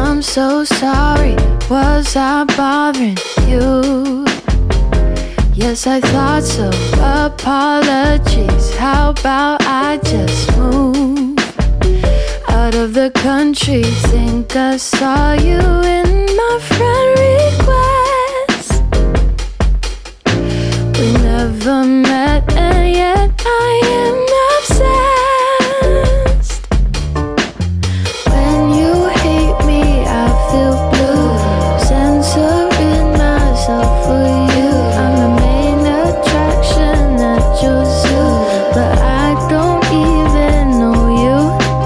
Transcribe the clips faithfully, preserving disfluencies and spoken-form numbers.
I'm so sorry, was I bothering you? Yes, I thought so, apologies. How about I just move out of the country? Think I saw you in my friend request. We never met and yet I am obsessed. When you hate me I feel blue, censoring myself for you. I'm the main attraction at your zoo, but I don't even know you.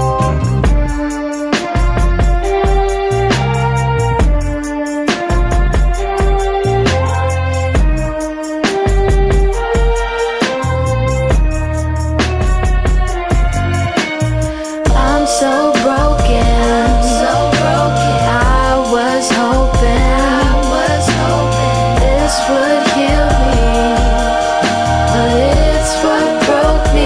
I'm so broken, so broken. I was hoping, I was hoping this would heal me, but it's what broke me.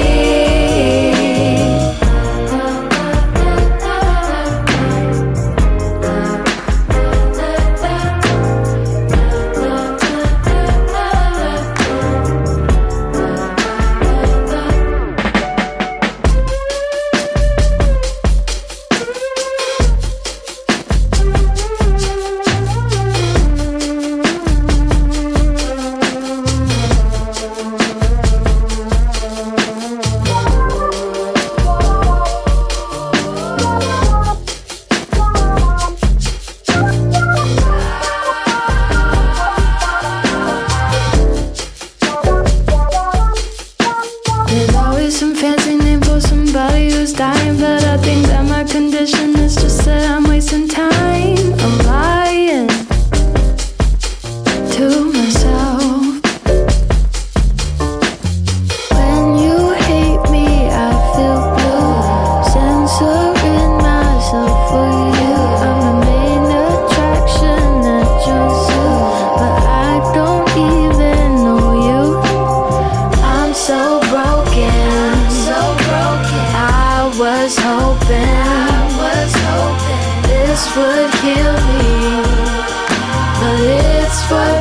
There's always some fancy name for somebody who's dying, but I think that my condition is just that I'm wasting time. I'm lying to myself. When you hate me I feel blue, censoring myself for you. I'm the main attraction at your zoo, but I don't even know you. I'm so broken, so broken. I was hoping, I was hoping this would heal me, but it's what